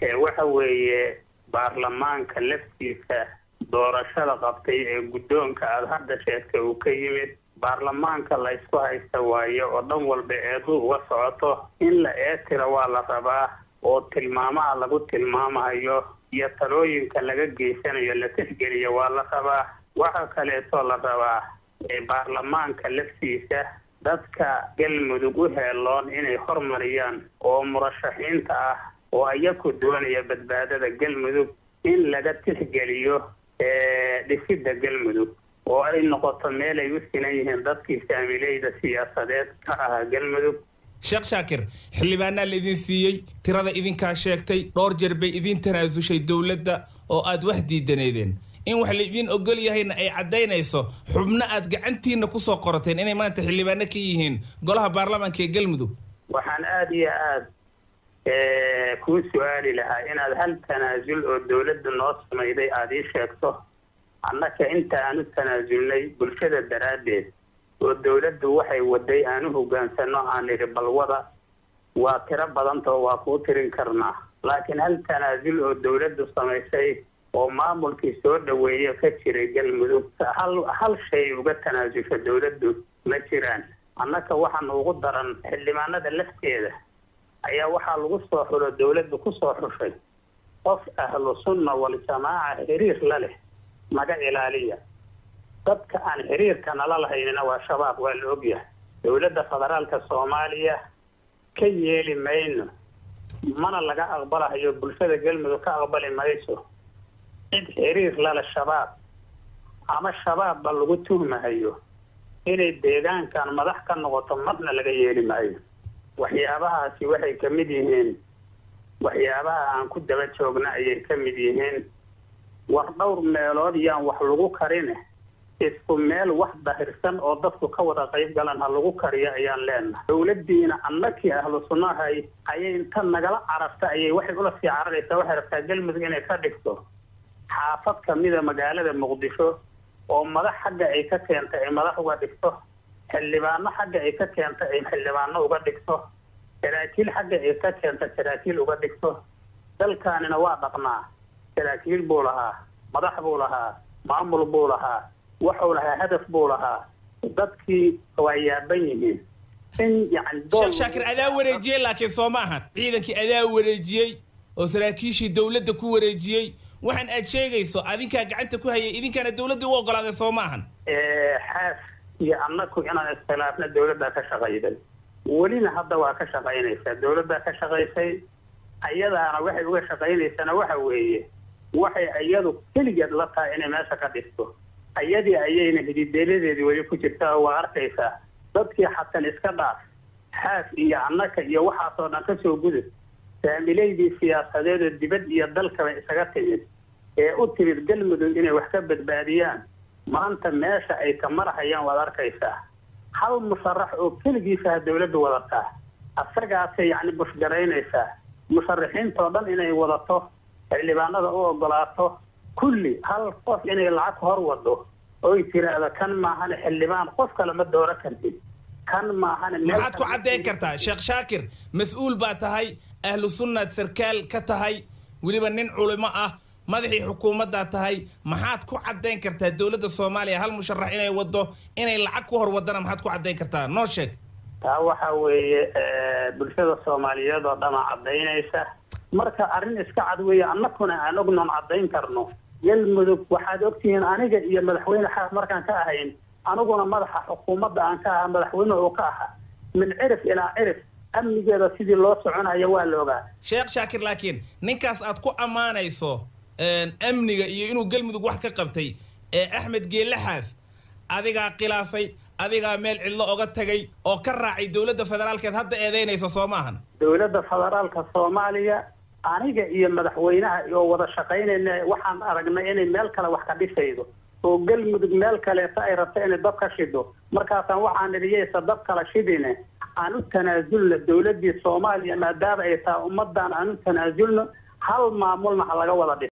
waxa weeye baarlamaanka laftiisa doorashada qabtay ee guddoonka aad hadda sheegtay uu ka yimid baarlamaanka la isku haysta waayo oo dhan walba eedu uga socoto in la eetira waa la rabaa oo tilmaamaha lagu tilmaamayo iyo talooyinka laga geysanayo la tixgeliyo waa la rabaa waxa kaleeto la rabaa baarlamaanka laftiisa dadka Galmudug u heeloon inay hormariyaan oo murashaxiinta ah oo ayagu doonaya badbaadada Galmudug in laga tixgeliyo dhisidda Galmudug oo ay noqoto meel ay u sinan yihiin dadkii saamilayda siyaasadeed ka ah Galmudug. Sheekh Shaakir xildhibaanna la idin siiyay tirada idinka sheegtay dhowr jeer bay idin tanaasushay dawladda oo aad wax diidaneedeen in wax la idin ogol yahayna ay cadeynayso xubno aad gacantiina ku soo qorateen inay maanta xildhibaanna ka yihiin golaha baarlamaanka ee Galmudug. waxaan aad iyo aad ku su'aali lahaa inaad hal tanaasul oo dawladda noo sameeyay aad ii sheegto annaka inta aanu tanaasulnay bulshada daraadeed oo dawladdu waxay waday aanu hogaansano aan balwada waa tira badan oo waa ku tirin karnaa laakiin hal tanaasul oo dawladdu sameysay oo maamulkii soo dhaweeyay ka jiray Galmudug hal shay uga tanaasulka dawladdu ma jiraan annaka waxaan ugu daran xildhibaanada lafteeda ayaa waxaa lagu soo xulo dawladdu ku soo xushay qof ahlu sunna wal jamaa xiriir la leh maga ilaaliya dadka aan xiriirka nala lahaynina waa shabaab waa la ogyahay dawladda federaalka Soomaaliya ka yeeli mayno mana laga aqbalayo bulshada Galmudug ka aqbali mayso cid xiriir la leh shabaab ama shabaab bal lagu tuhmayo inay deegaankan madax ka noqoto marna laga yeeli maayo waxyaabahaasi waxay ka mid yihiin waxyaabaha aan ku daba joogna ayay ka mid yihiin war dhowr meelood yaan wax lagu karin isku meel wax dahirsan oo dadku ka wada qayb galan ha lagu kariyo ayaan leenahay dawladdiina annakii ahlu sunnahay ayay inta nagala carafta ayay waxay ula sii cararaysaa waxay rabtaa Galmudug inay ka dhigto xaafad kamida magaalada Muqdisho oo madax xagga ay ka keentay madax uga dhigto xildhibaano xagga ay ka keentay ay xildhibaano uga dhigto saraakiil xagga ay ka keentay saraakiil uga dhigto dalkaanina waa dhaqnaa saraakiil buu lahaa madax buu lahaa maamul buu lahaa wuxuu lahaa hadaf buu lahaa dadkii waa yaaban yihiin in yani Sheekh Shaakir adaa wareejiyay laakiin Soomahan ciidankii adaa wareejiyay oo saraakiishii dawladda ku wareejiyay waxaan aad sheegayso adinka gacanta ku hayay idinkana dawladdu u ogolaaday Soomahan xaas iyo annaku inaan istilaafna dawladda ka shaqeeyay walina hadda waa ka shaqeynaysaa dawladda ka shaqeysay ayadaana waxay uga shaqeynaysaa waxa weeye waxay ayadu kaligeed la tahay inay meesha ka dhisto ayadii ayayna hidideeladeedii way ku jirtaa waa arkaysaa dadkii xatan iska dhaaf xaas iyo annaka iyo waxaas oo dhan ka soo gudub saamilaydii siyaasadeed dibad iyo dalka isaga timid ee u timid Galmudug inay wax ka badbaadiyaan maanta meesha ay ka marayaan wada arkaysaa hal musharax oo kaligiisa dawladdu wadataa asagaas yani bushgaraynaysaa musharaxiinta dhan inay wadato xildhibaanada u ogolaato kulli hal qof inay lacag hor wado oo tiraada kan maahan xildhibaan qof kale ma doora kartid kan maahan maxaad ku cadeyn kartaa Sheekh Shaakir mas'uul baa tahay ahlu sunnad sarkaal ka tahay waliba nin culimo ah madaxii xukuumadda tahay maxaad ku cadeyn kartaa dawladda Soomaaliya hal musharax inay wado inay lacag ku hor wadana maxaad ku cadeyn kartaa noo sheeg taa waxa weeye bulshada Soomaaliyeed oo dhan cadeynaysa marka arrin iska cad weeye annakuna aan ognoon cadeyn karno Galmudug waxaad ogtihiin aniga iyo madaxweyne xaaf markaan ka ahayn anaguna madaxa xukuumadda aan ka ahaa madaxweyne oo ka ahaa min cirif ilaa cirif amnigeeda sidii loo soconayo waa la ogaa Sheekh Shaakir laakiin ninkaas aad ku amaanayso amniga iyo inuu Galmudug wax ka qabtay Axmed Geelaxaaf adiga khilaafay adiga meel cidlo oga tagay oo ka raacay dawladda federaalkeed hadda eedeynayso Soomahan dawladda federaalka Soomaaliya aniga iyo madaxweynaha iyo wada shaqeynayna waxaan aragnay inay meel kale wax ka dhisaydo oo Galmudug meel kale ay rabtay inay dab ka shido markaasaan waxaan nidiyay dab kala shidine aan u tanaasulna dawladda Soomaaliya maadaama ay taa ummadan aan u tanaasulno hal maamulna laga wada